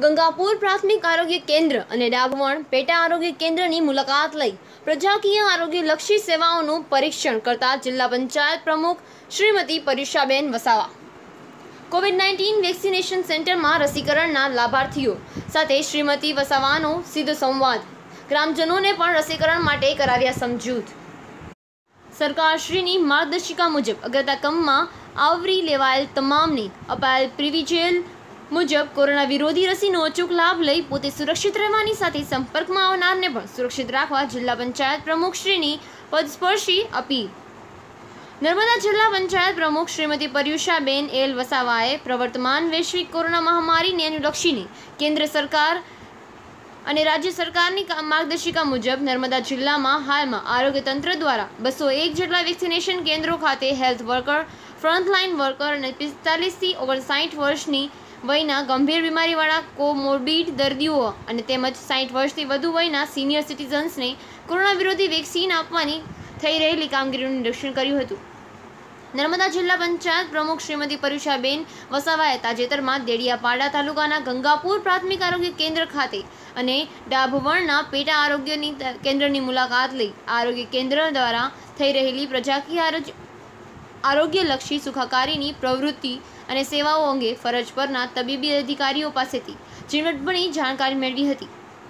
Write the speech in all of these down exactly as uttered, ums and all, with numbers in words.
ગંગાપુર પ્રાથમિક આરોગ્ય કેન્દ્ર અને ડાભવણ પેટા આરોગ્ય કેન્દ્રની મુલાકાત લઈ પ્રજાકીય આરોગ્યલક્ષી સેવાઓનું પરીક્ષણ કરતા જિલ્લા પંચાયત પ્રમુખ Shrimati Paryushaben Vasava covid nineteen vaccination સેન્ટરમાં રસીકરણના લાભાર્થીઓ સાથે શ્રીમતી વસાવાનો સીધો સંવાદ, ગ્રામજનોને પણ રસીકરણ માટે કરાવ્યા સમજૂત। સરકારશ્રીની માર્ગદર્શિકા મુજબ અગ્રતાક્રમમાં આવરી લેવાયેલ તમામને અપાયેલ પ્રિવિલેજ મુજબ કોરોના વિરોધી રસીનો અચૂક લાભ લઈ પોતે સુરક્ષિત રહેવાની સાથે સંપર્કમાં આવનારને પણ સુરક્ષિત રાખવા જિલ્લા પંચાયત પ્રમુખશ્રીની પદસ્પર્શી અપીલ। નર્મદા જિલ્લા પંચાયત પ્રમુખ શ્રીમતી પર્યુષાબેન એલ વસાવાએ પ્રવર્તમાન વૈશ્વિક કોરોના મહામારીને અનુલક્ષીને કેન્દ્ર સરકાર અને રાજ્ય સરકારની માર્ગદર્શિકા મુજબ નર્મદા જિલ્લામાં હાલમાં આરોગ્ય તંત્ર દ્વારા બસો એક જેટલા વેક્સિનેશન કેન્દ્રો ખાતે હેલ્થ વર્કર, ફ્રન્ટલાઇન વર્કર અને પિસ્તાલીસથી ઓગણસાઠ વર્ષની વયના ગંભીર બીમારીવાળા કોમોર્બિડ દર્દીઓ અને તેમજ સાઠ વર્ષથી વધુ વયના સિનિયર સિટીઝન્સને કોરોના વિરોધી વેક્સિન આપવાની થઈ રહેલી કામગીરીનું નિરીક્ષણ કર્યું હતું। નર્મદા જિલ્લા પંચાયત પ્રમુખ શ્રીમતી પર્યુષાબેન વસાવાએ તાજેતરમાં દેડિયાપાડા તાલુકાના ગંગાપુર પ્રાથમિક આરોગ્ય કેન્દ્ર ખાતે અને ડાભવણના પેટા આરોગ્યની કેન્દ્રની મુલાકાત લઈ આરોગ્ય કેન્દ્ર દ્વારા થઈ રહેલી પ્રજાકીય આરોગ્યલક્ષી સુખાકારીની પ્રવૃત્તિ અને સેવાઓ અંગે ફરજ પરના તબીબી અધિકારીઓ પાસેથી ઝીણવટભરી જાણકારી મેળવી હતી।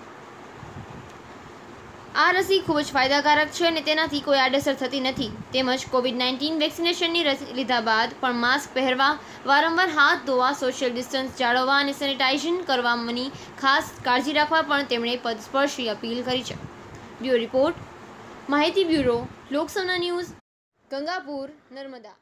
આ રસી ખૂબ જ ફાયદાકારક છે અને તેનાથી કોઈ આડઅસર થતી નથી તેમજ કોવિડ નાઇન્ટીન વેક્સિનેશનની રસી લીધા બાદ પણ માસ્ક પહેરવા, વારંવાર હાથ ધોવા, સોશિયલ ડિસ્ટન્સ જાળવવા અને સેનિટાઇઝેશન કરવાની ખાસ કાળજી રાખવા પણ તેમણે પદસ્પર્શી અપીલ કરી છે। બ્યુરો રિપોર્ટ, માહિતી બ્યુરો, લોકસમના ન્યૂઝ, ગંગાપુર, નર્મદા।